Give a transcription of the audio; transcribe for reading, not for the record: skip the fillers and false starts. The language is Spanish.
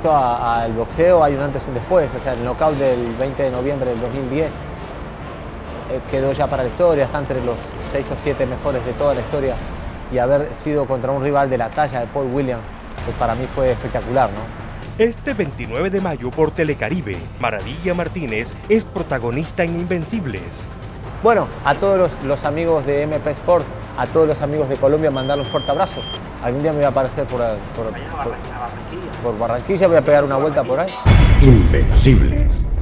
respecto al boxeo, hay un antes y un después. O sea, el knockout del 20 de noviembre del 2010 quedó ya para la historia, está entre los 6 o 7 mejores de toda la historia. Y haber sido contra un rival de la talla de Paul Williams, pues para mí fue espectacular, ¿no? Este 29 de mayo por Telecaribe, Maravilla Martínez es protagonista en Invencibles. Bueno, a todos los amigos de MP Sport, a todos los amigos de Colombia, mandarle un fuerte abrazo. Algún día me voy a aparecer por Barranquilla, voy a pegar una vuelta por ahí. Invencibles.